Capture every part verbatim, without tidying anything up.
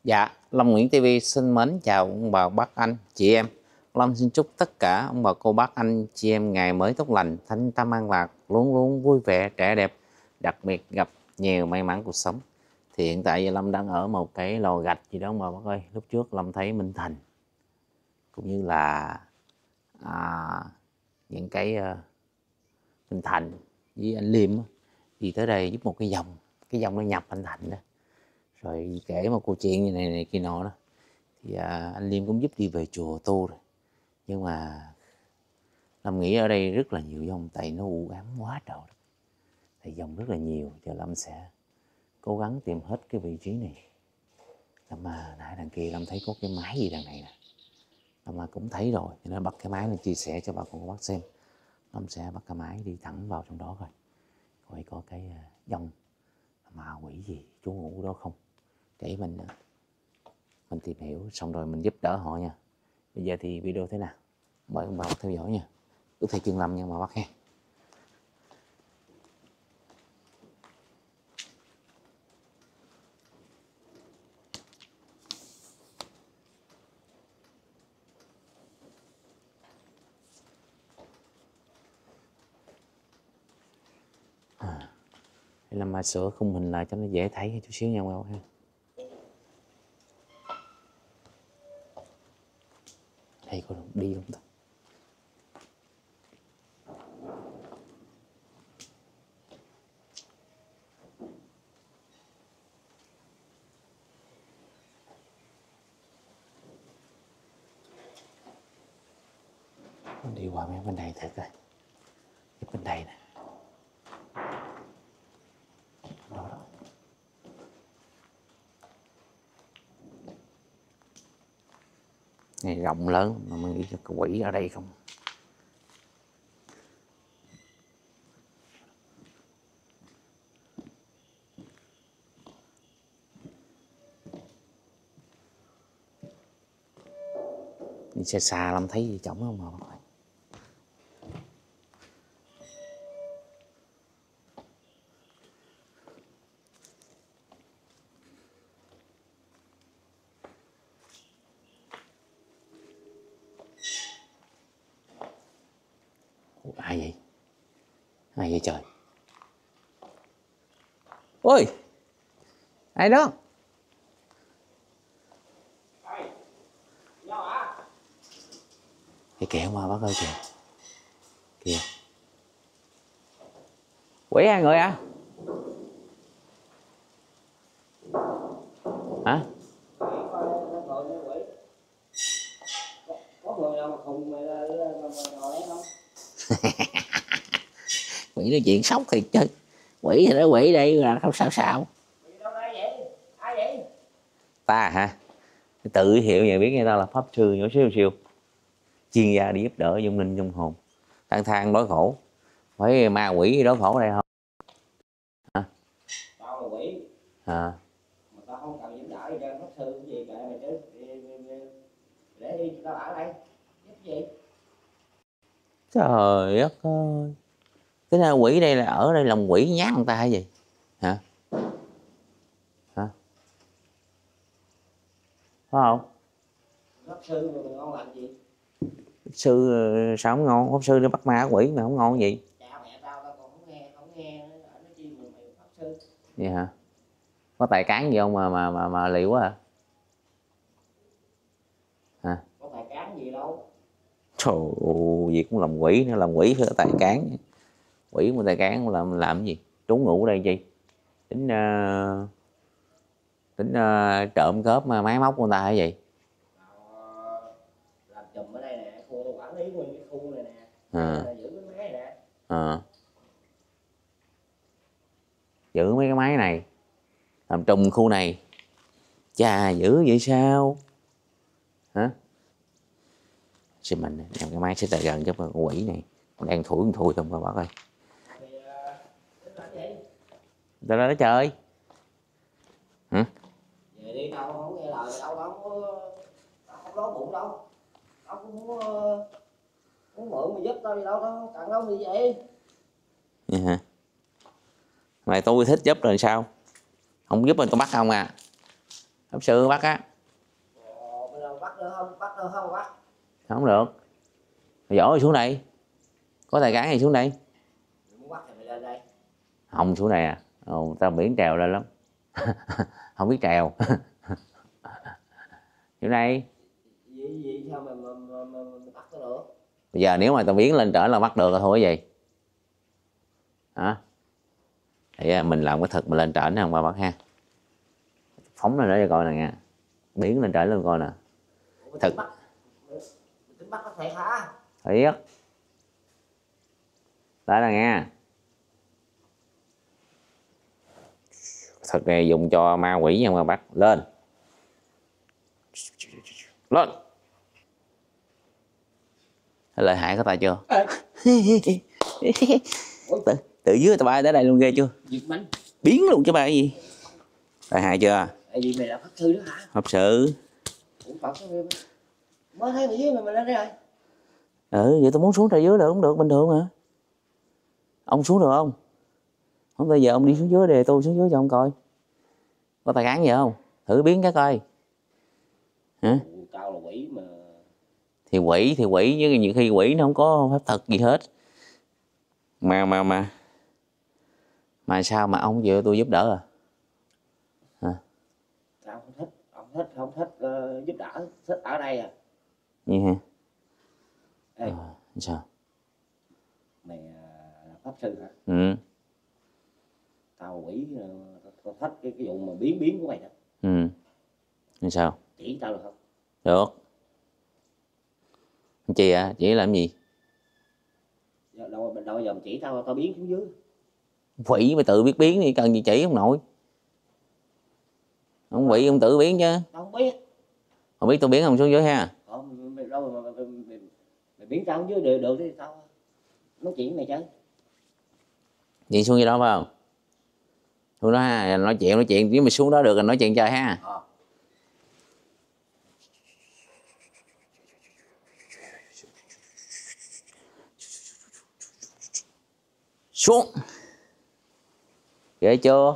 Dạ, Long Nguyễn ti vi xin mến chào ông bà bác anh, chị em. Long xin chúc tất cả ông bà cô bác anh, chị em ngày mới tốt lành, thanh tâm an lạc, luôn luôn vui vẻ, trẻ đẹp, đặc biệt gặp nhiều may mắn cuộc sống. Thì hiện tại giờ Lâm đang ở một cái lò gạch gì đó ông bà bác ơi. Lúc trước Lâm thấy Minh Thành cũng như là à, những cái uh, Minh Thành với anh Liêm đi tới đây giúp một cái dòng, cái dòng nó nhập anh Thành đó. Rồi kể một câu chuyện như này này kia nọ đó. Thì à, anh Liêm cũng giúp đi về chùa tu rồi. Nhưng mà Lâm nghĩ ở đây rất là nhiều dòng, tại nó u ám quá trời. Thì dòng rất là nhiều, giờ Lâm sẽ cố gắng tìm hết cái vị trí này. Lâm mà nãy đằng kia Lâm thấy có cái máy gì đằng này nè. Lâm mà cũng thấy rồi, cho nên bắt cái máy lên chia sẻ cho bà con cô bác xem. Lâm sẽ bắt cái máy đi thẳng vào trong đó coi. Coi có cái dòng ma quỷ gì trú ngụ đó không. Để mình mình tìm hiểu xong rồi mình giúp đỡ họ nha. Bây giờ thì video thế nào, mời ông bà bác theo dõi nha. Ước thầy Chương Lâm nha bà bác ha. À, đây là mà sửa khung hình lại cho nó dễ thấy chút xíu nha bà bác ha. Đây có đi không ta? Mình đi qua mấy bên đây thật rồi. Cái bên đây nè. Đó đó. Này rộng lớn mà mình nghĩ cho quỷ ở đây không. Đi xa xa Lâm thấy gì trống không mà. Ai vậy? Ai vậy trời? Ôi! Ai đó? Cái kẹo mà bác ơi kìa. Kìa. Quỷ hai người à? Hả? Quỷ nói chuyện sốc thiệt chứ. Quỷ thì nói quỷ đây là không sao sao. Ai vậy? Ta hả? Tự hiểu vậy, biết nghe tao là pháp sư nhỏ xíu siêu, chuyên gia đi giúp đỡ dung linh trong hồn, than than đói khổ. Phải ma quỷ đói khổ ở đây không? Hả? Tao là quỷ. À. Mà tao không cần giúp đỡ gì cho pháp sư cái gì kệ mày chứ. Để đi tao ở đây. Giúp gì? Trời đất ơi. Cái này quỷ đây là ở đây làm quỷ nhát người ta hay gì? Hả? Hả? Phải không? Pháp sư mà ngon làm gì? Pháp sư sao không ngon? Pháp sư nó bắt ma quỷ mà không ngon gì? Cha mẹ tao tao còn không nghe, không nghe nữa. Nói chi mà mày pháp sư. Vậy hả? Có tài cán gì không mà mà mà, mà liệu quá hả? Hả? Có tài cán gì đâu. Trời ơi, việc cũng làm quỷ nữa, làm quỷ phải có tài cán. Quỷ mà tài cán làm làm cái gì? Trú ngụ ở đây chi? Tính uh, tính uh, trộm cướp máy móc của người ta hay gì? Tao làm chùm ở đây nè, khu tao quản lý nguyên cái khu này nè. À. Giữ cái máy nè. À. Giữ mấy cái máy này, làm trùm khu này. Chà, giữ vậy sao? Hả? Xin mình đem cái máy xích lại gần cho con quỷ này. Còn đang thủi thủi không các bác ơi. Tao nói trời. Hả? Về đi, tao không nghe lời đâu, tao không tao không đói bụng đâu. Tao cũng muốn muốn mượn mày giúp tao gì đâu, tao không cần đâu gì vậy. Vậy hả? Mày tôi thích giúp rồi sao? Không giúp mình tao bắt không à? Pháp sư bắt á. Ồ, bây giờ bắt được không? Bắt được không bắt? Không được. Mày giỏi xuống đây. Có tài cán gì xuống đây. Muốn bắt thì mày lên đây. Không xuống đây à. Ồ, tao biển trèo lên lắm. Không biết trèo. Xuống đây. Gì gì sao mà mà, mà, mà, mà bắt nó được? Bây giờ nếu mà tao biến lên trở là bắt được rồi thôi cái gì. Hả? Thì mình làm cái thực mà lên trển không ba bắt ha. Phóng lên đó cho coi nè nha. Biến lên trển lên coi nè. Ủa, Thực. bắt, tính bắt nó thiệt hả? Thiệt. Đó là nghe. Thực này dùng cho ma quỷ nha mà bắt. Lên. Lên. Lợi hại có tài chưa? tự, tự dưới tao bay tới đây luôn ghê chưa? Giật bánh. Biến luôn chứ bay gì. Lợi hại chưa? Tại vì mày là pháp sư đó hả? Pháp sư. Ủa Phật mới thấy ở dưới mà mày lên đây rồi. Ừ vậy tôi muốn xuống trời dưới được cũng được bình thường mà. Ông xuống được không? Không bây giờ ông đi xuống dưới để tôi xuống dưới cho ông coi. Có tài cán gì không? Thử biến cái coi. Hả? Ủa, tao là quỷ mà. Thì quỷ thì quỷ chứ nhiều khi quỷ nó không có pháp thật gì hết. Mà mà mà mà sao mà ông chịu tôi giúp đỡ à? Hả? Tao không thích, không thích, không thích uh, giúp đỡ, thích ở đây à. Như hả? Ê, À, sao? mày uh, là pháp sư hả? Ừ. Tao quỷ, uh, tao thích cái, cái vụ mà biến biến của mày đó. Ừ. Như sao? Chỉ tao được không? Được. Chị à? Chị làm gì? Đâu, đâu giờ chỉ tao, tao biến xuống dưới. Quỷ mày tự biết biến thì cần gì chỉ không nội. Ông quỷ ông tự biến chứ. Tao không biết. Không biết tôi biến không xuống dưới ha. Không, mày, đâu mà mày, mày, mày biến tao xuống dưới được, được thì tao nói chuyện với mày chơi. Chị xuống dưới đó phải không? Xuống đó ha, nói chuyện nói chuyện nếu mà xuống đó được rồi nói chuyện chơi ha. Ờ. Xuống. Ghê chưa?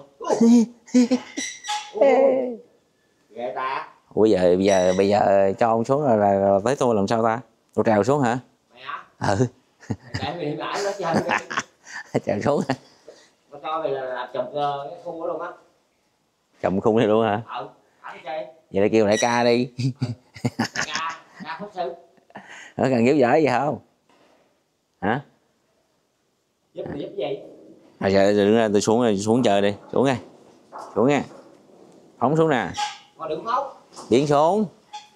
Ghê ta. Ủa giờ bây giờ bây giờ cho ông xuống là, là, là tới tôi làm sao ta? Tôi trèo xuống hả? Mày hả? Ừ. Để mày lại nó chơi đi. Trèo xuống. Tao cho mày là làm chụp uh, cái khu đó luôn á. Chồng khung này luôn hả? Ờ, thẳng chơi. Vậy là kêu đại ca đi. Ca, ca pháp sư. Nó cần giúp đỡ gì không? Hả? Giúp mày giúp gì? À, giờ đừng ra tôi xuống rồi xuống chờ đi, xuống nghe. Xuống nghe. Phóng xuống nè. Mà đừng phóng. Biến xuống.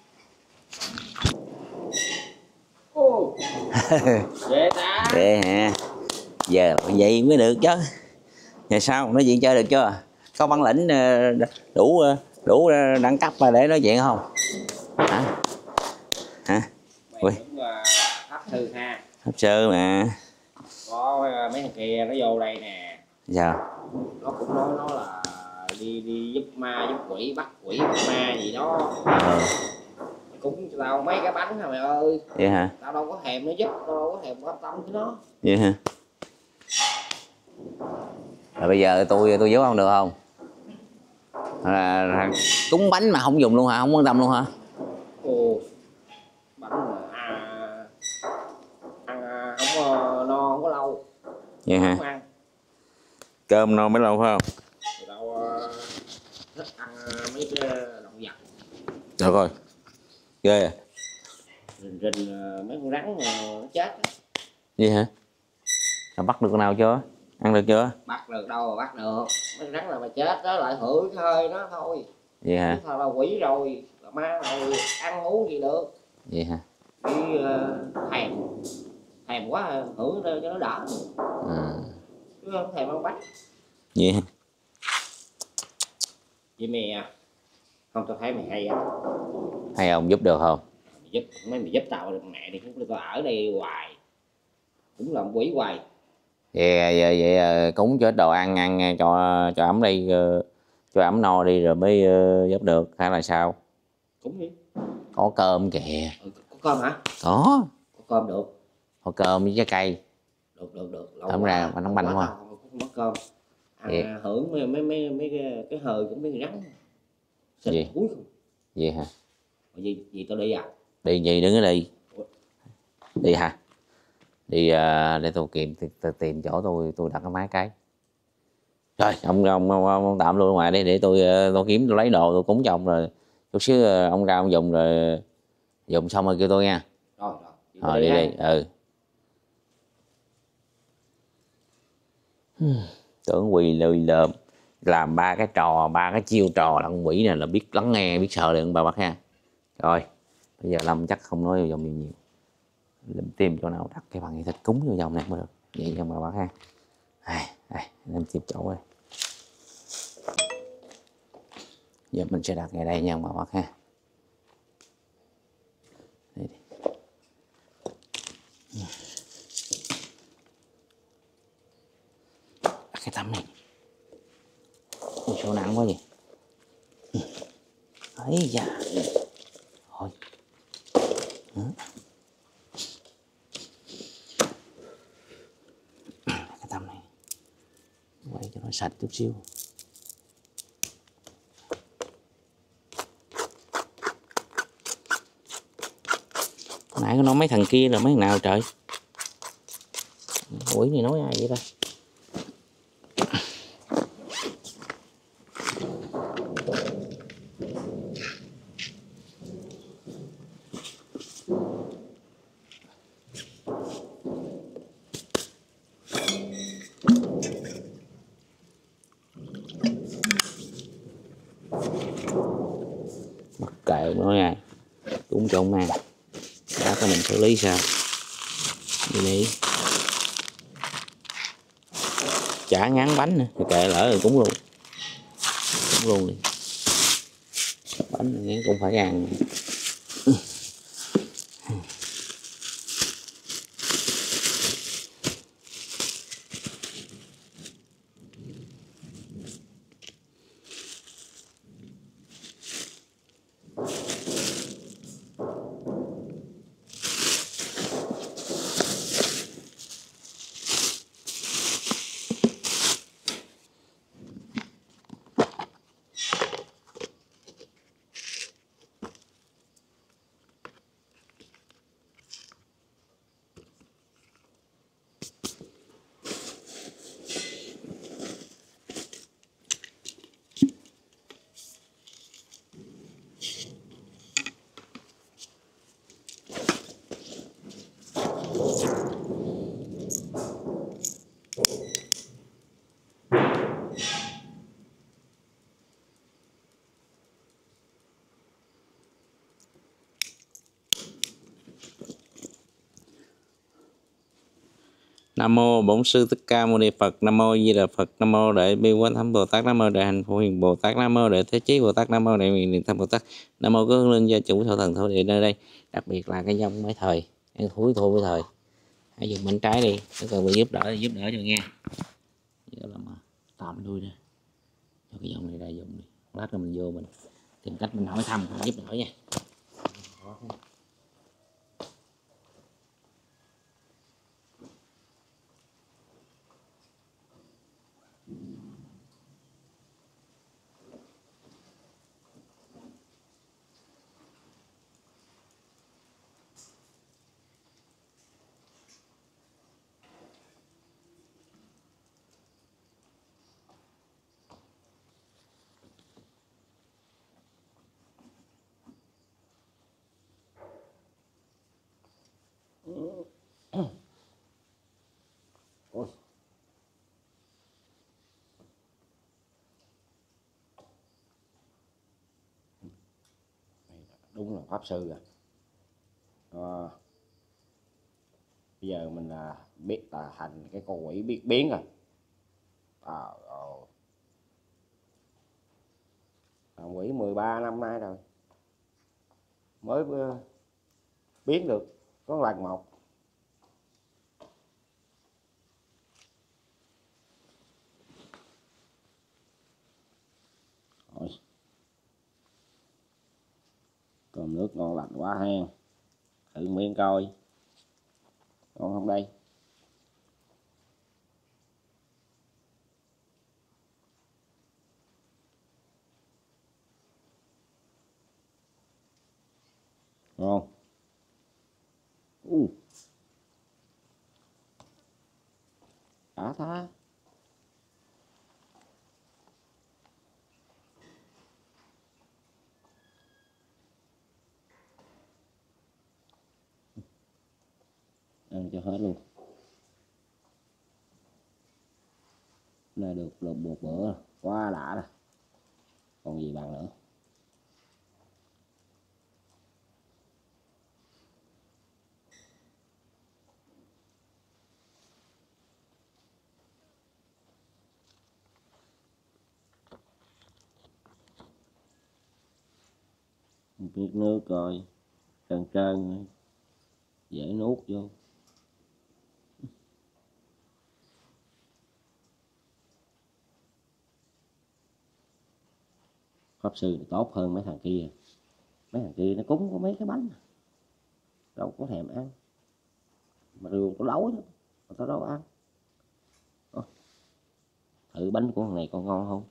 Ồ. Ghê ta. Ghê hả? Giờ vậy mới được chứ. Giờ sao nói chuyện chơi được chưa? Có bản lĩnh đủ đủ đẳng cấp mà để nói chuyện không? Hả? Hả? Mày Ui. cũng là pháp sư ha. Pháp sư mà. Có mấy thằng kia nó vô đây nè. Sao? Nó cũng nói nó là đi đi giúp ma giúp quỷ bắt quỷ bắt ma gì đó. Ừ. Cũng cho tao mấy cái bánh hả mày ơi. Vậy hả? Tao đâu có thèm nó giúp, tao đâu có thèm quan tâm tới nó. Vậy hả? Rồi bây giờ tôi tôi giúp ông được không? Là, là cúng bánh mà không dùng luôn hả? Không quan tâm luôn hả? Ồ, bánh mà à, ăn à, không uh, no không có lâu. Vậy hả? Không ăn. Cơm no mới lâu phải không? Thì tao uh, thích ăn uh, mấy cái động vật. Được rồi. Ghê à? Rình rình uh, mấy con rắn uh, nó chết. Vậy hả? Là bắt được con nào chưa? Ăn được chưa? Bắt được đâu mà bắt được. Mấy con rắn là mà chết đó lại hửi cái hơi nó thôi. Vậy hả? Thôi là quỷ rồi, là ma rồi, ăn uống gì được. Vậy hả? Đi uh, thèm thèm quá hưởng cho nó đỡ. Ừ. Chứ không thèm ăn bánh. Vậy hả? Vậy mày à, không tao thấy mày hay á. Hay ông giúp được không? Mày giúp mấy mày giúp tao được mẹ đi, không tao ở đây hoài cũng làm quỷ hoài. Vậy vậy, vậy cúng chết đồ ăn ăn cho cho ấm đi, cho ấm no đi rồi mới giúp được hay là sao? Cúng đi. Có cơm kìa. Ừ, có cơm hả? Có. Có cơm được. Có cơm với trái cây. Được được được. Không ra mà nóng banh đúng không? Không có cơm. Ăn hưởng mấy mấy mấy, mấy cái, cái hơi cũng mấy rắn. Xịt Gì? mũi không. Gì hả? Gì gì tao đi à? Đi gì đừng có đi. Đi hả? Đi uh, để tôi kiếm tôi tìm chỗ tôi tôi đặt cái máy cái. Rồi ông ông, ông, ông tạm luôn ngoài đi để tôi tôi kiếm tôi lấy đồ tôi cúng cho ông rồi chút xíu ông ra ông dùng rồi dùng xong rồi kêu tôi nha. Rồi rồi. Rồi đi đi. Ừ. Tưởng quỳ lười lợm làm ba cái trò ba cái chiêu trò là con quỷ này là biết lắng nghe biết sợ được bà bác ha. Rồi bây giờ Lâm chắc không nói vô vòng nhiều nhiều, Lâm tìm chỗ nào đặt cái bằng thịt cúng vô vòng này mới được vậy cho bà bác ha. Đây, đây, em tìm chỗ đây. Giờ mình sẽ đặt ngay đây nha bà bác ha. Đây đi. Đặt cái tấm này. Ôi chỗ nặng quá gì. Ấy da. Thôi. Cái tấm này. Quay cho nó sạch chút xíu. Nãy có nói mấy thằng kia là mấy thằng nào trời? Quỷ này nói ai vậy ta? Mặc kệ nói ai, cũng cho ông ăn. Đã có mình xử lý sao? Đi đi. Chả ngán bánh nữa, thì kệ lỡ rồi cũng luôn. Cũng luôn đi. Bánh này cũng phải ăn. Nam mô Bổn Sư Thích Ca Mâu Ni Phật. Nam mô Di Đà Phật. Nam mô Đại Bi Quán Thánh Bồ Tát. Nam mô Đại Hạnh Phổ Hiền Bồ Tát. Nam mô Đại Thế Chí Bồ Tát. Nam mô Đại Nguyện Niệm Thanh Bồ Tát. Nam mô Các Linh Gia Chủ Thổ Thần Thổ Địa nơi đây, đặc biệt là cái dông mấy thời ăn thúi thua với thời. Hãy dùng bánh trái đi, nếu cần bị giúp đỡ thì giúp đỡ cho nghe. Giờ làm tạm đuôi nè. Cho cái dông này ra dùng đi. Lát rồi mình vô mình tìm cách mình hỏi thăm giúp đỡ nha. Ôi. Đúng là pháp sư à. À, bây giờ mình là biết là thành cái con quỷ biết biến rồi. À, oh. Làm quỷ mười ba năm nay rồi mới biến được có lần một. Rồi. Cơm nước ngon lành quá ha. Thử miếng coi ngon không đây. Ngon. u Đã tha. Ăn cho hết luôn. Này được được một bữa quá đã rồi, còn gì bằng nữa. Một miếng nước coi trơn trơn dễ nuốt vô. Pháp sư tốt hơn mấy thằng kia. Mấy thằng kia nó cúng có mấy cái bánh đâu có thèm ăn, mà dù tao đói đó mà tao đâu ăn. Ờ, thử bánh của thằng này con ngon không.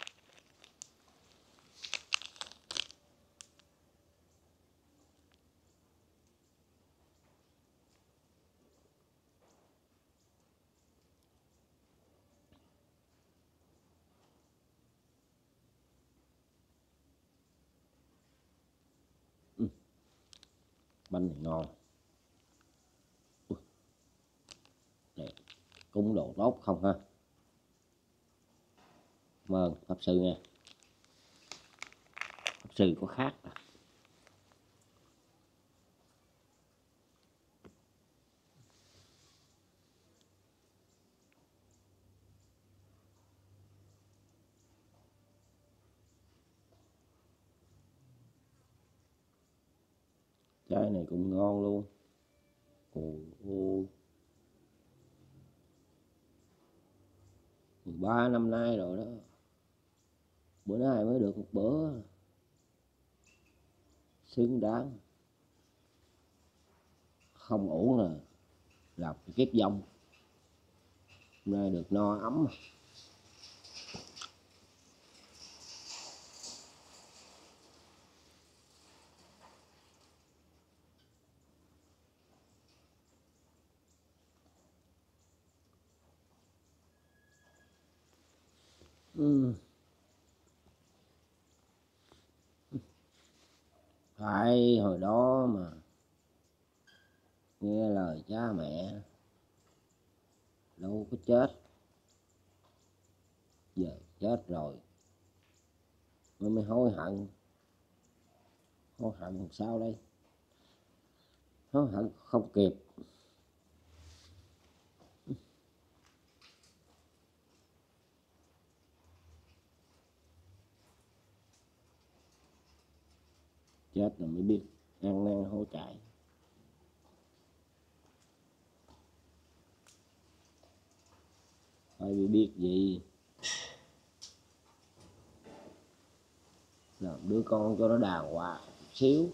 Ừ. Bánh này ngon. Ui, đẹp. Cúng đồ tốt không ha. Cảm ơn pháp sư nha. Pháp sư có khác à. Trái này cũng ngon luôn. Ôi ôi, mười ba năm nay rồi đó, bữa nay mới được một bữa xứng đáng. Không uổng là làm cái kiếp vong, hôm nay được no ấm. Ừ. Phải hồi đó mà nghe lời cha mẹ đâu có chết, giờ chết rồi mới mới hối hận. Hối hận làm sao đây, hối hận không kịp. Chết rồi mới biết ăn năn hối cải. Phải biết gì làm đứa con cho nó đàng hoàng một xíu.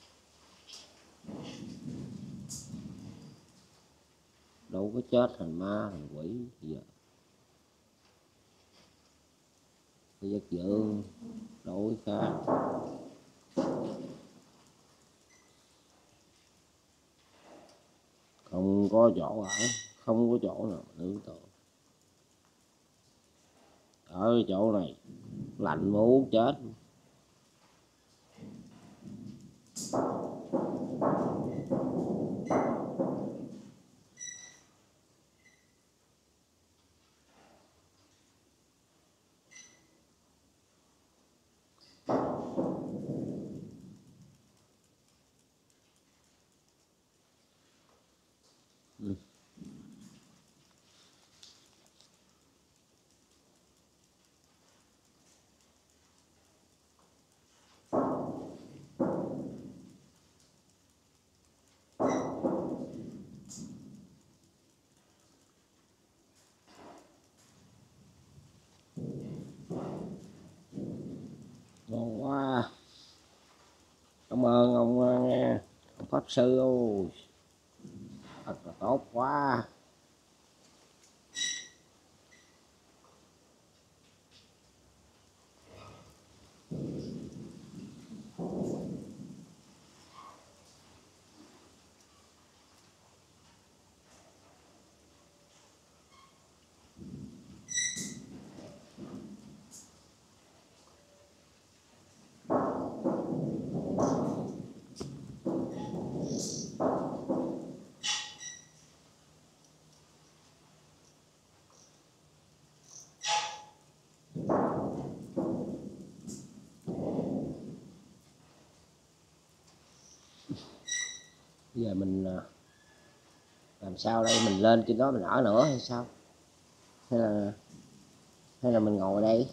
Đâu có chết thành ma thành quỷ giờ. Cái giấc dưỡng đổi khác. Không có chỗ ở, không có chỗ nào nương tựa. Ở chỗ này lạnh muốn chết. Ừ. Ngon quá. Cảm ơn ông nghe, ông pháp sư ơi, thật là tốt quá. Bây giờ mình làm sao đây, mình lên trên đó mình ở nữa hay sao, hay là hay là mình ngồi đây?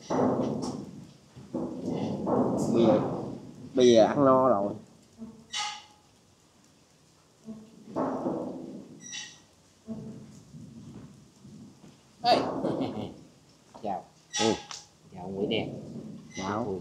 Bây giờ bây giờ ăn no rồi. Ê. Chào. Ừ. Chào ông Quỷ đen. Chào.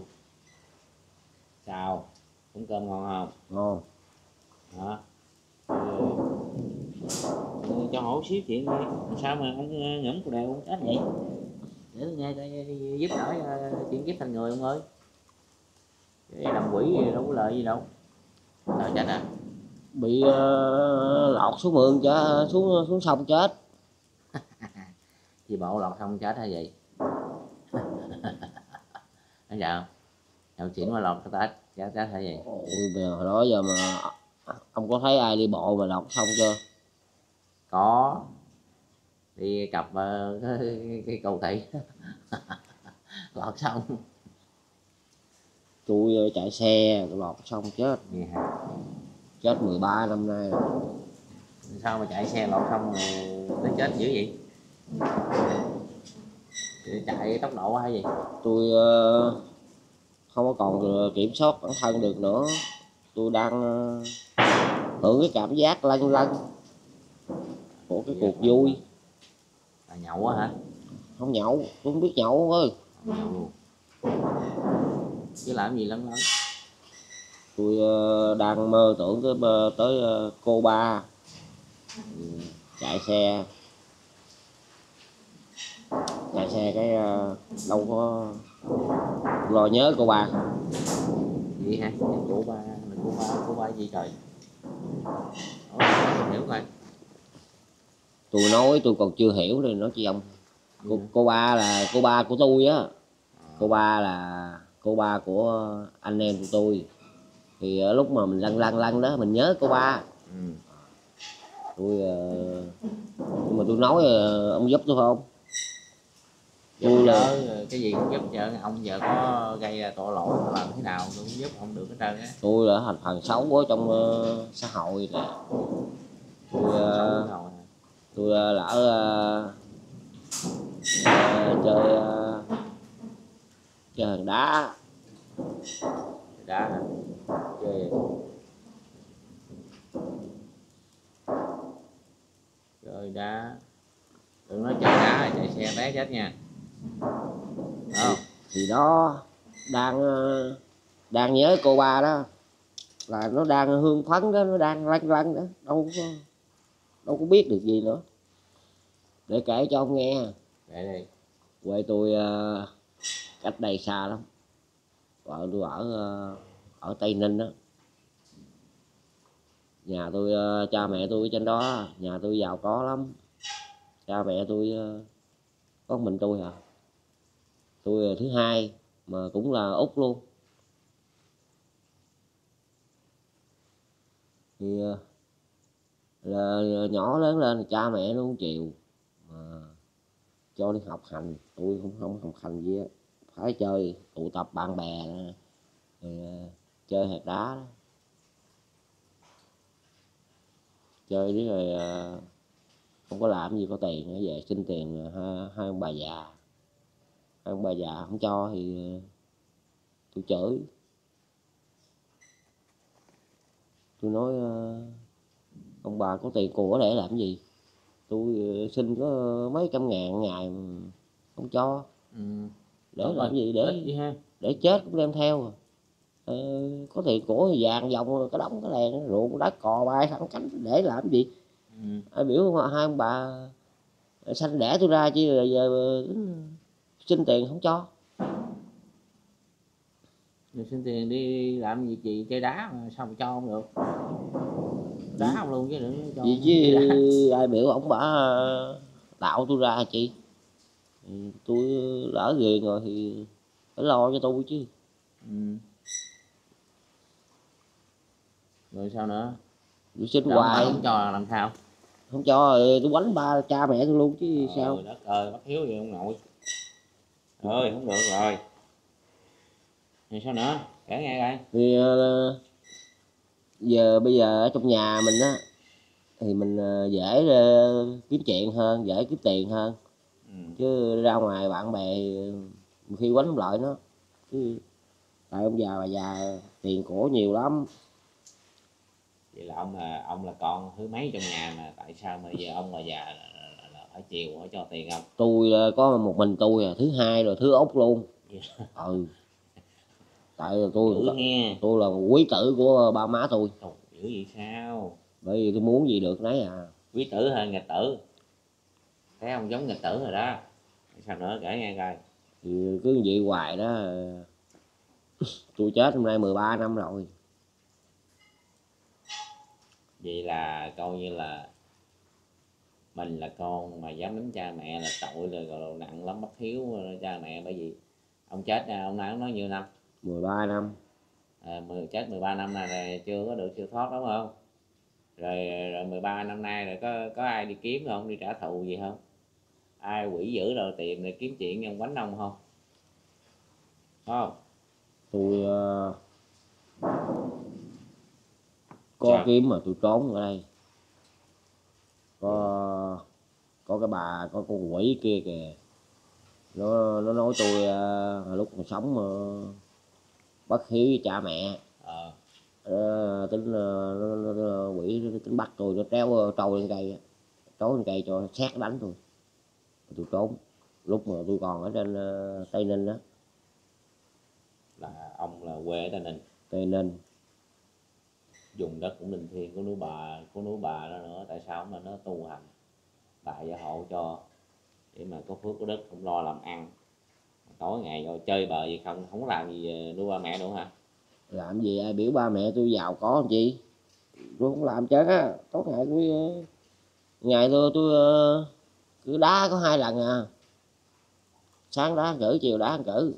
Sao? Uống cơm ngon không? Ngon. Hả? Ừ. Ừ, cho hỏi xíu chuyện đi. Sao mà ông nhổm cù đèo chết vậy? Để tôi nghe coi giúp đỡ chuyện kiếp thành người ông ơi. Cái làm quỷ gì đâu có lợi gì đâu. Sao chết à? Bị uh, lọt xuống mương chứ, xuống xuống sông chết. Chị bộ lọt sông chết hay vậy? Anh dạ không? Nhậu chuyện mà lọt chết chết chết hay vậy? Ôi, bây giờ hồi đó giờ mà ông có thấy ai đi bộ mà lọt sông chưa? Có. Đi cặp uh, cái, cái cầu thị. Lọt sông. Tôi chạy xe tôi lọt sông chết. Vậy hả? Chết mười ba năm nay rồi. Sao mà chạy xe lọt sông mà tới chết dữ vậy? Chạy tốc độ hay gì? Tôi uh, không có còn kiểm soát bản thân được nữa. Tôi đang uh, hưởng cái cảm giác lân lân của cái cuộc vui. Là nhậu á hả? Không nhậu, tôi không biết nhậu ơi. Không nhậu luôn. Chứ làm gì lấn lấn? Tôi uh, đang mơ tưởng tới tới uh, cô ba. Ừ, chạy xe chạy xe cái uh, đâu có lo nhớ cô ba. Vậy hả? Cô ba là cô ba cô ba gì trời? Ủa, hiểu coi. Tôi nói tôi còn chưa hiểu nên nói chi ông. Cô, cô ba là cô ba của tôi á. Cô ba là cô ba của anh em của tôi. Thì ở lúc mà mình lăn lăn lăn đó mình nhớ cô ba. Ừ. Tôi uh, nhưng mà tôi nói uh, ông giúp tôi không? Tôi là cái gì cũng giúp vợ ông, vợ có gây tội lỗi làm thế nào tôi cũng giúp ông được hết trơn á. Tôi là thành phần xấu ở trong uh, xã hội này. Tôi uh, tôi uh, lỡ uh, uh, chơi uh, chơi hàng đá. Đá hả? Chơi chơi đá. Đừng nói chơi đá là chạy xe té chết nha. Không. Thì đó đang uh, đang nhớ cô ba đó, là nó đang hương phấn đó, nó đang lăn lăn đó, đâu có đâu có biết được gì nữa. Để kể cho ông nghe. Kể đi. Quê tôi uh, cách đây xa lắm. Vợ tôi ở uh, ở Tây Ninh đó. Nhà tôi uh, cha mẹ tôi ở trên đó, nhà tôi giàu có lắm. Cha mẹ tôi uh, có mình tôi à. Tôi uh, thứ hai mà cũng là út luôn. Thì uh, là nhỏ lớn lên thì cha mẹ nó cũng chịu mà cho đi học hành. Tôi không không học hành gì á, phải chơi tụ tập bạn bè rồi uh, chơi hạt đá đó. Chơi đi rồi uh, không có làm gì có tiền nữa, về xin tiền uh, hai, hai ông bà già. Hai ông bà già không cho thì uh, tôi chửi. Tôi nói uh, ông bà có tiền của để làm gì, tôi uh, xin có mấy trăm ngàn ngày mà không cho. Ừ. Để làm rồi, gì để ha. Để chết cũng đem theo. Ờ, có tiền của vàng dòng cái đống cái lèn ruộng đất cò bay thẳng cánh để làm gì. Ừ. À, biểu hai ông bà sanh đẻ tôi ra chứ giờ, giờ xin tiền không cho. Rồi xin tiền đi làm gì chị, chơi đá mà sao mà cho không được? Đá ông luôn chứ nữa cho. Gì chứ ai biểu ông bà tạo tôi ra chị. Tôi lỡ ghiền rồi thì phải lo cho tôi chứ. Ừ. Rồi sao nữa? Tôi xin hoài không cho làm sao? Không cho rồi tôi quánh ba cha mẹ tôi luôn chứ. Trời sao đất ơi, bắt hiếu vậy ông nội ơi, không được rồi. Thì sao nữa, kể nghe coi. Thì uh, giờ bây giờ ở trong nhà mình á thì mình dễ kiếm chuyện hơn, dễ kiếm tiền hơn. Ừ. Chứ ra ngoài bạn bè khi quánh không lợi nó. Chứ tại ông già bà già tiền của nhiều lắm. Vậy là ông là ông là con thứ mấy trong nhà mà tại sao mà giờ ông bà già là, là, là phải chiều phải cho tiền ông? Tôi có một mình tôi à, thứ hai rồi thứ út luôn. Yeah. Ừ. Tại tôi tôi là quý tử của ba má tôi. Ồ, dữ vậy sao? Bởi vì tôi muốn gì được nấy à. Quý tử hơn nghịch tử. Thấy ông giống nghịch tử rồi đó. Sao nữa kể nghe coi. Thì cứ vậy hoài đó. Tôi chết hôm nay mười ba năm rồi. Vậy là coi như là mình là con mà dám đánh cha mẹ là tội là gọi nặng lắm, bất hiếu cha mẹ. Bởi vì ông chết ông nói nói nhiêu năm? mười ba năm. À, mười chết mười ba năm này chưa có được siêu thoát đúng không? Rồi, rồi mười ba năm nay rồi có có ai đi kiếm không, đi trả thù gì không? Ai quỷ dữ rồi tìm để kiếm chuyện nhân quánh ông không? Không. Tôi uh, có Sao? Kiếm mà tôi trốn ở đây. Có có cái bà, có con quỷ kia kìa. Nó nó nói tôi uh, lúc còn sống uh, bất hiếu với cha mẹ. Ờ. Uh, tính uh, nó, nó, nó, quỷ nó tính bắt tôi, nó tréo trâu lên cây, trốn lên cây cho xét đánh tôi. Tôi trốn lúc mà tôi còn ở trên uh, Tây Ninh đó. Là ông là quê ở Tây Ninh? Tây Ninh. Dùng đất cũng linh thiêng của núi Bà, của núi Bà đó nữa. Tại sao mà nó tu hành tại gia hộ cho để mà có phước có đất, không lo làm ăn, tối ngày rồi chơi bời gì không, không làm gì nuôi ba mẹ nữa hả? Làm gì ai biểu ba mẹ tôi giàu có không chị? Tôi không làm chết á. Tối ngày tôi ngày tôi tôi cứ đá có hai lần à. Sáng đá cử, chiều đá cử.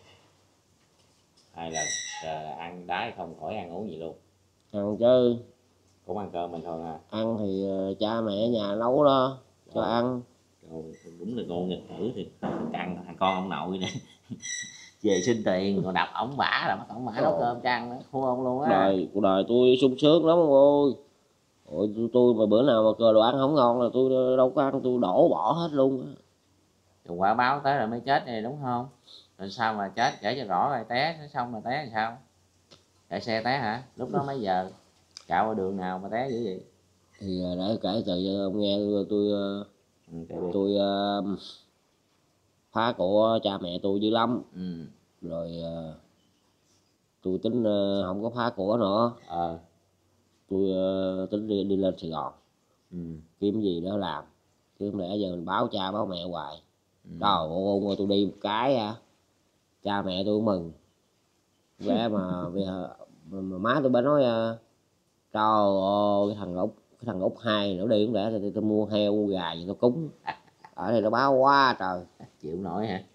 Hai lần. Rồi ăn đá không khỏi ăn uống gì luôn? Ăn chứ. Cũng ăn cơm mình thôi à? Ăn thì cha mẹ ở nhà nấu đó cho rồi. Ăn. Rồi, đúng là con nghịch tử thì ăn thằng con ông nội này về xin tiền rồi đập ổng bả là bắt ổng bả nấu cơm cho ăn, thua ông luôn á. Đời cuộc đời tôi sung sướng lắm ông ơi. Ôi, tôi, tôi mà bữa nào mà cơ đồ ăn không ngon là tôi đâu có ăn, tôi đổ bỏ hết luôn. Rồi quả báo tới rồi mới chết này đúng không? Rồi sao mà chết kể cho rõ rồi, té xong mà té làm sao? Chạy xe té hả? Lúc đó mấy giờ? Cạo ở đường nào mà té dữ vậy? Thì để kể từ ông nghe tôi tôi, ừ, tôi uh, phá của cha mẹ tôi dữ lắm. Ừ. Rồi uh, tôi tính uh, không có phá của nữa. Ờ. Tôi uh, tính đi, đi lên Sài Gòn. Ừ. Kiếm gì đó làm. Chứ không lẽ giờ mình báo cha báo mẹ hoài. Ừ. Trời ơi, tôi đi một cái à, cha mẹ tôi cũng mừng. Vẻ mà bây giờ mà má tôi bà nói uh, trời ơi, cái thằng út cái thằng út hai nữa đi, không lẽ tôi, tôi, tôi mua heo gà gì tôi cúng ở đây nó báo quá trời. Chịu nổi hả?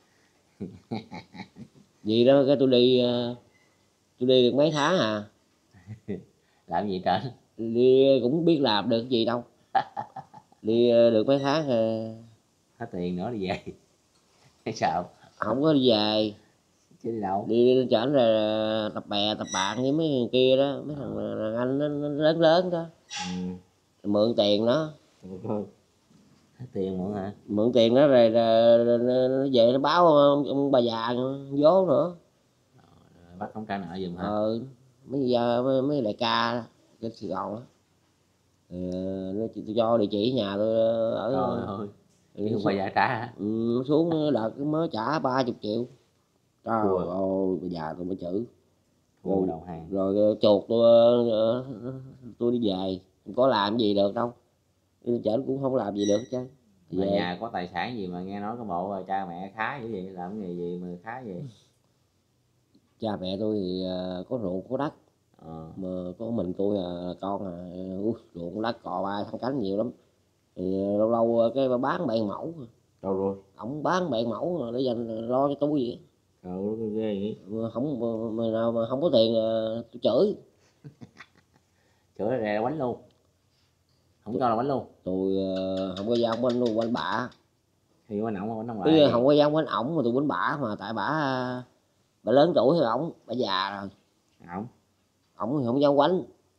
Vì đó cái tôi đi tôi đi được mấy tháng à. Làm gì trời? Đi cũng biết làm được gì đâu. Đi được mấy tháng hết tiền nữa đi về. Thấy sao? Không có đi về. Chứ đi đâu? Đi lên trển rồi tập bè tập bạn với mấy thằng kia đó, mấy thằng à. Anh nó, nó lớn lớn đó. Ừ. Mượn tiền nó. Ừ. Tiền mượn hả? Mượn tiền nó rồi, rồi, rồi, rồi nó về nó báo ông, ông bà già vố nữa. Rồi, bắt không trả nợ giùm hả? Ờ, mấy giờ mấy, mấy đại ca trên Sài Gòn á. Ờ, nó tôi cho địa chỉ nhà tôi ở. Trời ơi. Chứ bà già trả hả? Ừ, xuống đợt mới trả ba mươi triệu. Trời ơi, bà già tôi mới chữ. Rồi, đầu hàng. Rồi chuột tôi tôi đi về, không có làm gì được đâu. Đi chợ cũng không làm gì được chứ. Mà nhà có tài sản gì mà nghe nói có bộ rồi cha mẹ khá dữ vậy, làm nghề gì mà khá vậy? Cha mẹ tôi thì có ruộng có đất. Ờ. Mà có mình tôi là con à, ruộng đất cò ba thằng cánh nhiều lắm. Thì lâu lâu cái bán bạn mẫu. Đâu rồi? Ổng bán bạn mẫu để dành lo cho tôi vậy. Trời ơi, ghê vậy. Không mà nào mà không có tiền tôi chửi. Chửi ra quánh luôn. Không cho là quánh luôn. Tôi uh, không có dám quánh luôn, quánh bả. Thì quánh ổng quánh ổng lại. Không có dám quánh ổng mà tôi quánh bả, mà tại bả bả lớn tuổi hơn ổng, bả già rồi. Ổng? Ổng thì không dám quánh.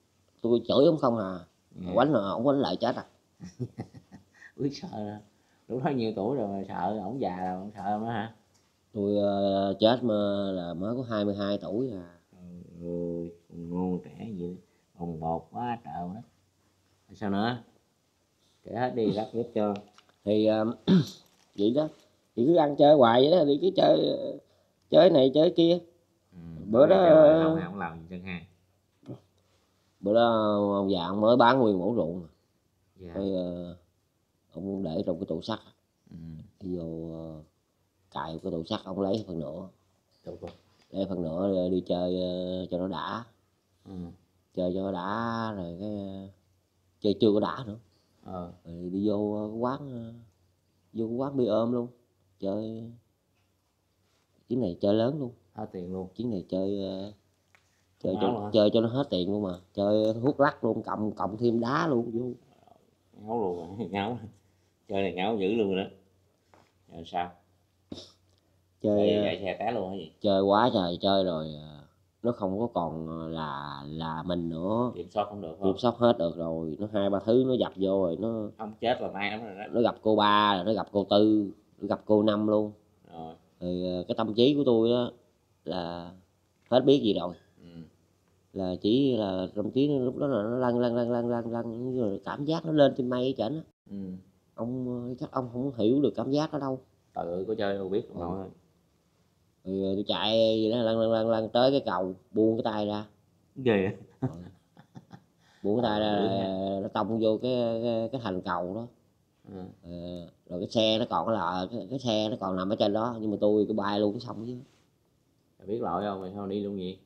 tôi chửi ông không à, Yeah. quánh là ông quánh lại chết à. Ui sợ rồi. Lúc đó nhiêu tuổi rồi mà sợ ổng già rồi ổng sợ không đó hả? Tôi uh, chết mà là mới có hai mươi hai tuổi à. Ừ, ngon trẻ gì bồng bột quá trời đó. Sao nữa? Kể hết đi lát giúp cho. Thì uh, vậy đó, thì cứ ăn chơi hoài vậy đó, đi cứ chơi chơi này chơi kia. Ừ, Bữa đó không không làm gì chân ha. Bữa đó ông già ông mới bán nguyên mẫu ruộng. Dạ. Rồi uh, ông để trong cái tủ sắt. Ừ. Đi vô uh, cài cái tủ sắt, ông lấy phần nửa. Đúng rồi. Lấy phần nửa đi chơi uh, cho nó đã. Ừ. Chơi cho nó đã rồi cái uh, chơi chưa có đã nữa. Ờ. Rồi đi vô uh, quán uh, vô quán bia ôm luôn, chơi chuyến này chơi lớn luôn, Hết tiền luôn. chuyến này chơi uh, chơi Ngáo cho luôn. chơi cho nó hết tiền luôn, mà chơi hút lắc luôn, cộng cộng thêm đá luôn vô. Ngáo luôn. Ngáo. Chơi này ngáo dữ luôn đó. Rồi sao? Chơi Vậy, vậy xe té luôn hả gì? Chơi quá trời chơi rồi uh, nó không có còn là là mình nữa, Kiểm soát không được kiểm không? soát hết được rồi, nó hai ba thứ nó dập vô rồi, nó Không chết là may lắm rồi đó. nó gặp cô ba rồi nó gặp cô tư, nó gặp cô năm luôn. Rồi. Thì uh, cái tâm trí của tôi đó là hết biết gì rồi. Ừ. Là chỉ là tâm trí lúc đó là nó lăn lăn lăn lăn lăn lăn rồi cảm giác nó lên trên mây hết trơn á. Ừ. Ông chắc ông không hiểu được cảm giác đó đâu. Tự có chơi đâu biết không thôi. Rồi tôi chạy gì đó lăn lăn lăn lăn tới cái cầu, buông cái tay ra. Ghê á. Buông cái tay ra Ừ, là nó tông vô cái cái, cái thành cầu đó. ừ. Ờ, rồi cái xe nó còn là cái, cái xe nó còn nằm ở trên đó, nhưng mà tôi tôi bay luôn xong chứ. Biết lỗi không? Mày sao đi luôn vậy?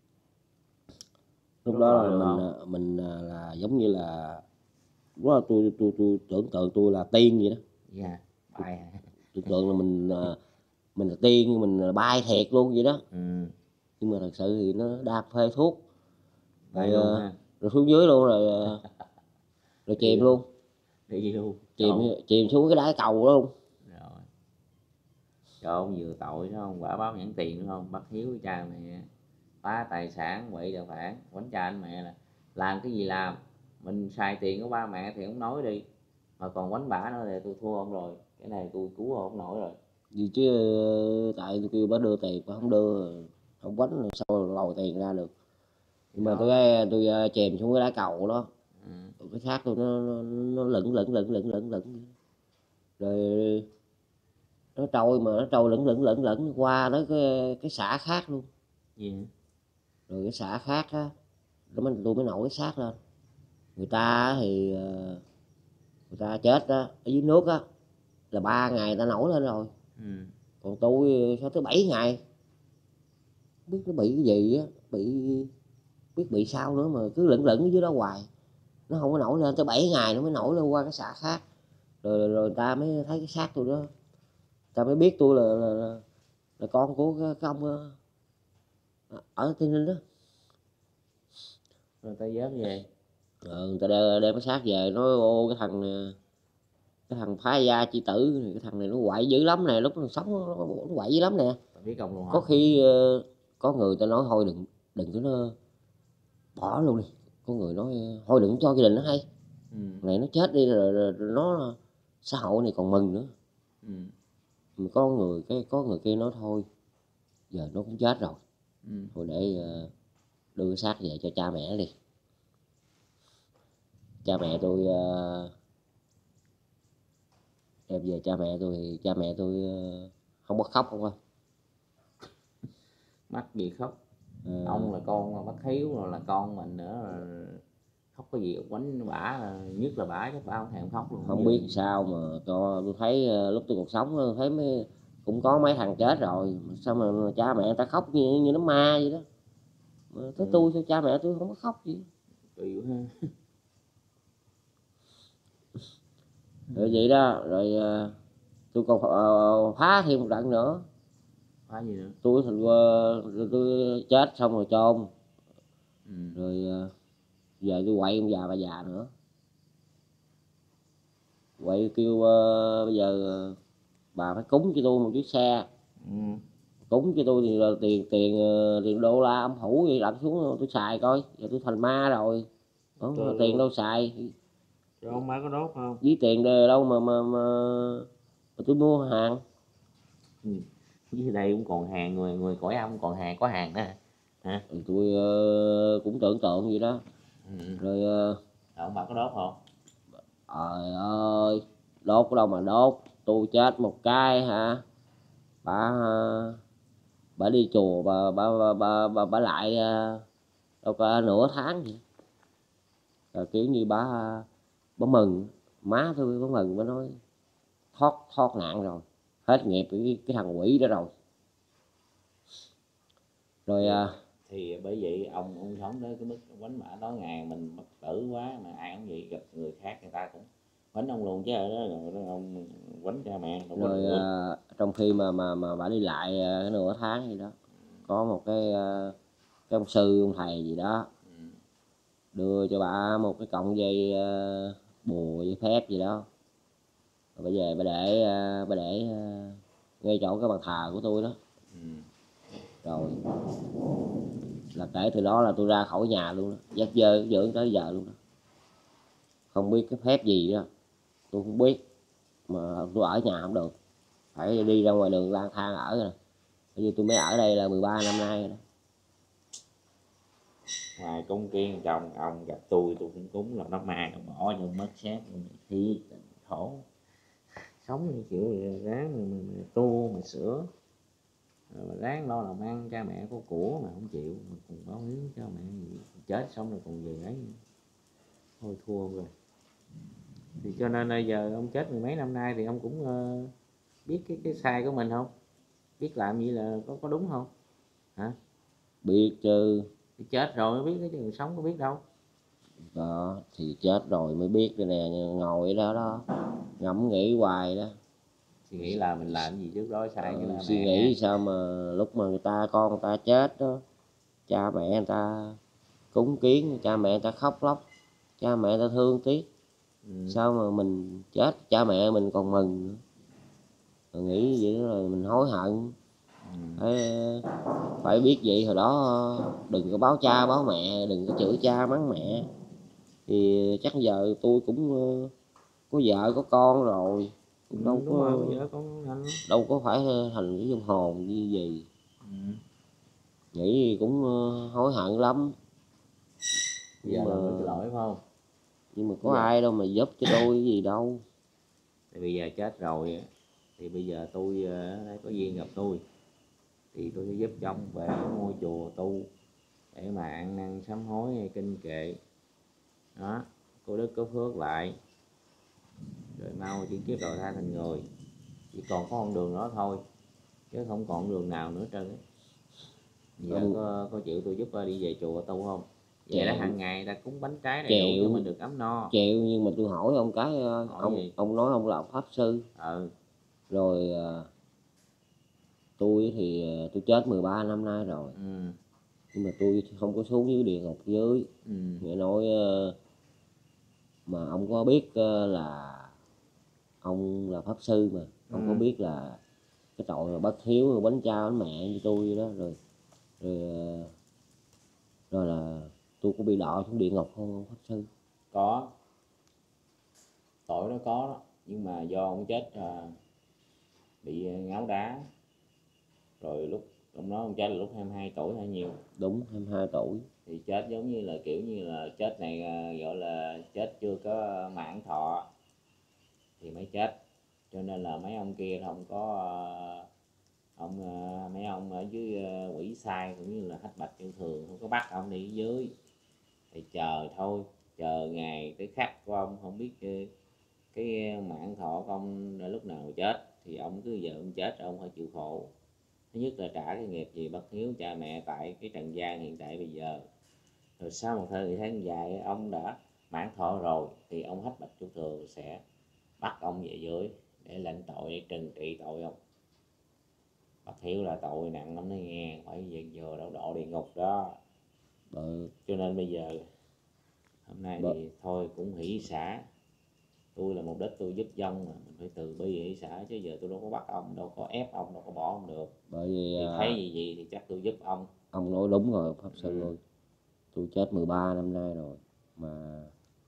Lúc Có đó lỗi là được mình không? mình là giống như là lúc đó tôi tôi tôi tưởng tượng tôi là tiên vậy đó. Dạ. Bài hả? Tưởng tượng là mình mình là tiên, mình là bay thiệt luôn vậy đó. Ừ. Nhưng mà thật sự thì nó đạp phê thuốc Bay rồi, luôn ha. rồi xuống dưới luôn rồi rồi Đi chìm luôn. luôn, Đi luôn. chìm Trộn. chìm xuống cái đáy cầu đó luôn. Rồi. Trộn vừa tội đó không? Quả báo nhãn tiền đúng không? Bắt hiếu với cha mẹ. Phá tài sản, quậy tài sản, quánh cha anh mẹ là làm cái gì làm. Mình xài tiền của ba mẹ thì không nói đi. Mà còn quánh bả nữa thì tôi thua ông rồi. Cái này tôi cứu ông không nổi rồi. Vì chứ tại tôi kêu bà đưa tiền, bà không đưa, không quánh làm sao lòi tiền ra được. Nhưng mà tôi tôi chèm xuống cái đá cầu đó. Ừ. Cái xác tôi nó nó, nó lửng lửng lửng lửng lửng lửng rồi nó trôi, mà nó trôi lửng lửng lửng lửng qua tới cái cái xã khác luôn. Gì hả? Rồi cái xã khác á, rồi mình tôi mới nổi cái xác lên. Người ta thì người ta chết á ở dưới nước á là ba ngày người ta nổi lên rồi. Ừ. Còn tôi sao tới bảy ngày, biết nó bị cái gì á, bị biết bị sao nữa mà cứ lửng lửng ở dưới đó hoài, nó không có nổi lên, tới bảy ngày nó mới nổi lên qua cái xã khác. Rồi rồi, rồi ta mới thấy cái xác tôi đó, ta mới biết tôi là là, là, là con của cái, cái ông ở Tây Ninh đó. Rồi ta vớt về. Ờ, người ta đem, đem cái xác về nói ô cái thằng cái thằng phá gia chi tử, cái thằng này nó quậy dữ lắm nè, lúc nó sống nó, nó quậy dữ lắm nè. Ta biết ông luôn hả? Có khi uh, có người ta nói thôi đừng đừng có nó bỏ luôn đi, có người nói thôi đừng cho gia đình nó hay. Ừ. Này nó chết đi rồi, rồi, rồi nó xã hội này còn mừng nữa. Ừ. Mà có người cái có người kia nói thôi giờ nó cũng chết rồi. Ừ. Thôi để uh, đưa cái xác về cho cha mẹ đi. Cha mẹ tôi uh, đem về cha mẹ tôi thì cha mẹ tôi uh, không có khóc không ơi. Mắc gì khóc? À, Ông là con mà bác hiếu rồi là con mình nữa rồi. Khóc cái gì quánh bả, nhất là bả chắc bả không thèm khóc luôn. không biết sao mà cho tôi thấy uh, lúc tôi còn sống tôi thấy mấy, cũng có mấy thằng chết rồi, sao mà cha mẹ ta khóc như như nó ma vậy đó. Mà tới ừ. tôi sao cha mẹ tôi không có khóc gì. Kỳ quá ha. Rồi vậy đó, rồi uh, tôi còn uh, phá thêm một trận nữa. Phá gì nữa? Tôi thành uh, tôi chết xong rồi chôn. Ừ. Rồi uh, giờ tôi quậy ông già bà già nữa, quậy kêu uh, bây giờ uh, bà phải cúng cho tôi một chiếc xe. Ừ. Cúng cho tôi thì là tiền tiền uh, tiền đô la âm phủ gì đặt xuống tôi xài coi, giờ tôi thành ma rồi. Ủa, Cho mà tiền luôn. đâu xài, Rồi ông ba có đốt không? với tiền đời đâu mà mà mà, mà tôi mua hàng. Ừ. Dưới đây cũng còn hàng, người người cõi âm còn hàng, có hàng đó hả? Rồi tôi ờ, cũng tưởng tượng vậy đó. Ừ. Rồi ờ, Rồi ông bà có đốt không? trời ơi, đốt có đâu mà đốt, tôi chết một cái hả, bà bà đi chùa bà bà bà bà, bà, bà lại ờ, đâu có nửa tháng gì. Rồi kiểu như bà bà mừng, má tôi bà mừng, bà nói thoát thoát nạn rồi, hết nghiệp cái, cái thằng quỷ đó rồi. Rồi Thì, à, thì bởi vậy ông ông sống tới cái mức quánh mã tối ngày mình bất tử quá mà ai cũng vậy, gặp người khác người ta cũng quánh ông luôn chứ, đó rồi ông quánh cha mẹ đâu có rồi được. à, trong khi mà mà mà bà đi lại à, cái nửa tháng gì đó, có một cái à, cái ông sư ông thầy gì đó Ừ. đưa cho bà một cái cọng dây à, bùa dây phép gì đó. Rồi bà về bà để à, bà để à, ngay chỗ cái bàn thờ của tôi đó. Ừ. Rồi là kể từ đó là tôi ra khỏi nhà luôn đó, dắt dơ dưỡng tới giờ luôn đó, không biết cái phép gì đó tôi không biết, mà tôi ở nhà không được, phải đi ra ngoài đường lang thang ở rồi. Bởi vì tôi mới ở đây là mười ba năm nay rồi đó. Ngoài cúng kiến chồng ông gặp tôi tôi cũng cúng là nó ma nó bỏ vô mất xác thì khổ, sống như kiểu ráng mà, mà, mà tu mà sửa, rồi ráng lo làm ăn, cha mẹ có của mà không chịu, mà còn báo hiếu cha mẹ gì, chết xong rồi còn về ấy, thôi thua ông rồi. Thì cho nên bây giờ ông chết mười mấy năm nay thì ông cũng uh, biết cái cái sai của mình không, biết làm gì là có có đúng không hả? Biết chứ. Thì chết rồi mới biết, cái chừng sống có biết đâu. Đó thì chết rồi mới biết đây nè, ngồi đó đó ngẫm nghĩ hoài đó. Suy nghĩ là mình làm gì trước đó sai cái Ờ, là suy mẹ. nghĩ sao mà lúc mà người ta con người ta chết đó, cha mẹ người ta cúng kiến, cha mẹ người ta khóc lóc, cha mẹ người ta thương tiếc, Ừ. sao mà mình chết cha mẹ mình còn mừng nữa. Rồi nghĩ vậy đó rồi mình hối hận. Ừ. phải, phải biết vậy hồi đó đừng có báo cha báo mẹ, đừng có chửi cha mắng mẹ, thì chắc giờ tôi cũng ờ, có vợ có con rồi, Ừ, cũng đâu đúng rồi, có bây giờ con anh. đâu có phải thành cái dung hồn như gì. Ừ. Nghĩ cũng ờ, hối hận lắm. Bây nhưng giờ mà làm được cái lỗi phải không? nhưng mà Bây có giờ ai đâu mà giúp cho tôi cái gì đâu. thì bây giờ chết rồi thì bây giờ tôi uh, có duyên gặp tôi thì tôi sẽ giúp cho ông về ngôi chùa tu để mà ăn năn sám hối hay kinh kệ đó, cô đức có phước lại rồi mau chuyển kiếp đầu thai thành người. Chỉ còn có con đường đó thôi chứ không còn đường nào nữa trơn. Giờ Ông có có chịu tôi giúp đi về chùa tu không? Vậy là chèo hàng ngày ta cúng bánh trái đầy đủ cho chèo mình được ấm no. chèo nhưng mà tôi hỏi ông cái ờ, Hỏi ông gì? ông nói ông là pháp sư. Ừ. Rồi ờ, tôi thì ờ, tôi chết mười ba năm nay rồi, Ừ. nhưng mà tôi không có xuống dưới địa ngục dưới. Ừ. Nghe nói ờ, mà ông có biết ờ, là ông là pháp sư mà ông có Ừ. biết là cái tội mà bất hiếu bánh cha bánh mẹ như tôi vậy đó, rồi rồi ờ, rồi là tôi có bị đọa xuống địa ngục không ông pháp sư? Có, tội đó có đó, nhưng mà do ông chết à, bị ngáo đá, rồi lúc ông nói ông chết là lúc hai mươi hai tuổi hay nhiều, Đúng hai mươi hai tuổi. thì chết giống như là kiểu như là chết này à, gọi là chết chưa có mãn thọ thì mới chết, cho nên là mấy ông kia không có à, ông à, mấy ông ở dưới à, quỷ sai cũng như là hách bạch vô thường không có bắt ông đi dưới, thì chờ thôi, chờ ngày tới khắc của ông không biết ờ, cái mạng thọ của ông là lúc nào chết, thì ông cứ giờ ông chết ông phải chịu khổ. Thứ nhất là trả cái nghiệp gì bất hiếu cha mẹ tại cái trần gian hiện tại bây giờ, rồi sau một thời gian dài ông đã mãn thọ rồi thì ông hách bạch chủ thường sẽ bắt ông về dưới để lãnh tội, để trừng trị tội ông. Bất hiếu là tội nặng lắm đó nghe, phải về giờ đâu độ địa ngục đó. Bởi, Cho nên bây giờ hôm nay bởi, thì thôi cũng hỷ xả, tôi là mục đích tôi giúp dân mà mình phải từ bi hỷ xả, chứ giờ tôi đâu có bắt ông, đâu có ép ông, đâu có bỏ ông được. bởi vì Thì thấy à, gì gì thì chắc tôi giúp ông. ông nói đúng rồi pháp sư Ừ. ơi, tôi chết mười ba năm nay rồi, Mà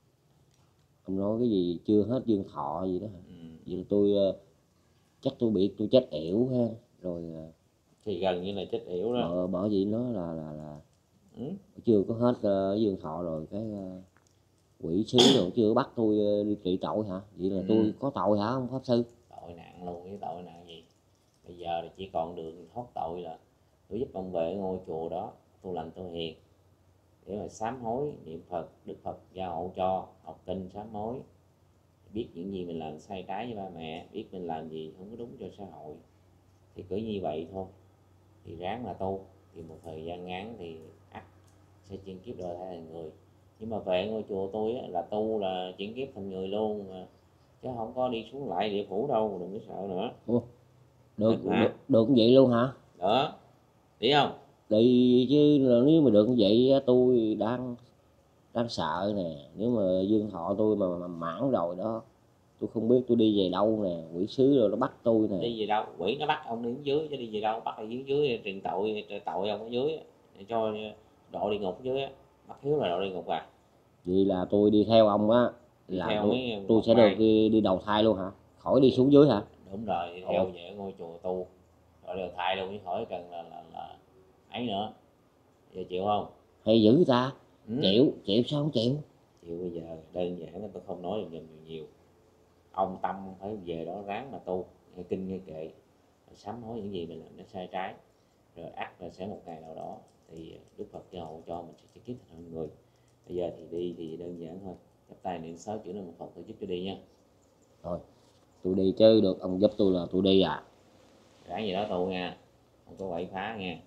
ông nói cái gì chưa hết dương thọ gì đó hả? Ừ. Vậy là tôi ờ, chắc tôi bị tôi chết yểu ha, rồi ờ, Thì gần như là chết yểu đó. bởi bởi vì nó là là là Ừ. chưa có hết ờ, dương thọ rồi cái ờ, quỷ sứ rồi chưa bắt tôi ờ, đi trị tội hả? Vậy là Ừ. tôi có tội hả ông pháp sư? Tội nặng luôn, cái tội nặng gì. Bây giờ thì chỉ còn đường thoát tội là tôi giúp ông về ngôi chùa đó tu lành tu hiền, để mà sám hối niệm Phật, Đức Phật gia hộ cho, học kinh sám hối, biết những gì mình làm sai trái với ba mẹ, biết mình làm gì không có đúng cho xã hội, thì cứ như vậy thôi. Thì ráng là tu, thì một thời gian ngắn thì ắt sẽ chuyển kiếp đổi thay thành người. Nhưng mà về ngôi chùa tôi á, là tu là chuyển kiếp thành người luôn mà, chứ không có đi xuống lại địa phủ đâu, đừng có sợ nữa. Ủa, được, Hả? được được vậy luôn hả? Đó, biết không? Đi chứ, là nếu mà được như vậy á, tôi đang đang sợ nè, nếu mà dương thọ tôi mà, mà mãn rồi đó, tôi không biết tôi đi về đâu nè, quỷ sứ rồi nó bắt tôi nè. Đi về đâu? Quỷ nó bắt ông đi dưới chứ đi về đâu? Bắt ở dưới dưới truyền tội, tội ông ở dưới để cho độ đi ngục dưới á. Bắt hiếu là độ đi ngục à? Vậy là tôi đi theo ông á, Đi là theo tôi mấy tôi một sẽ được mai. đi, đi đầu thai luôn hả? Khỏi đi xuống dưới hả? Đúng rồi, đi theo về ngôi chùa tu rồi đều thai luôn chứ khỏi cần là, là, là ấy nữa. Giờ chịu không? Hay dữ ta. Ừ. Chịu, chịu sao không chịu? Chịu. Bây giờ đơn giản là tôi không nói được nhiều nhiều. Ông tâm phải về đó ráng mà tu, nghe kinh nghe kệ, sám hối những gì mình làm nó sai trái, rồi ắt là sẽ một ngày nào đó thì Đức Phật gia hộ cho mình sẽ chuyển kiếp thành người. Bây giờ thì đi thì đơn giản thôi, chắp tay niệm sáu chữ Nam Mô Phật tôi giúp cho đi nha. Thôi, tôi đi chứ được ông giúp tôi là tôi đi à. Ráng gì đó tu nha, không có quậy phá nha.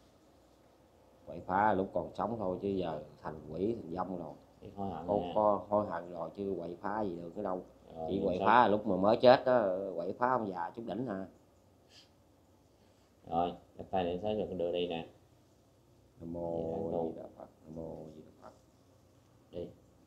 Quậy phá lúc còn sống thôi chứ giờ thành quỷ thành dông rồi. Biết hối hận Có, nha. có hối hận rồi chứ quậy phá gì được cái đâu. Rồi, Chỉ niệm quậy sáu. phá lúc mà mới chết đó, quậy phá ông già chút đỉnh à. Rồi chắp tay niệm sáu chữ đưa đi nè. Nam mô Di Đà Phật, Nam mô Di Đà Phật. Đi.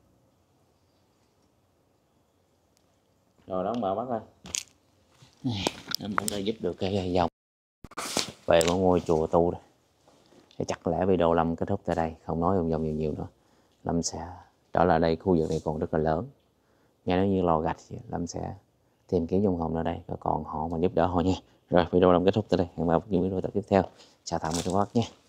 Rồi đóng bà bắt thôi. Anh cũng đã giúp được cái dòng về có ngôi chùa tu đây. Thì chắc lẽ video Lâm kết thúc tại đây, không nói vòng vòng nhiều nhiều nữa. Lâm sẽ trở lại đây, khu vực này còn rất là lớn. Nghe nói như lò gạch, Lâm sẽ tìm kiếm dung hồn ở đây, và còn họ mà giúp đỡ họ nha. Rồi video Lâm kết thúc tại đây, hẹn gặp những video tập tiếp theo. Chào tạm biệt các bác nhé.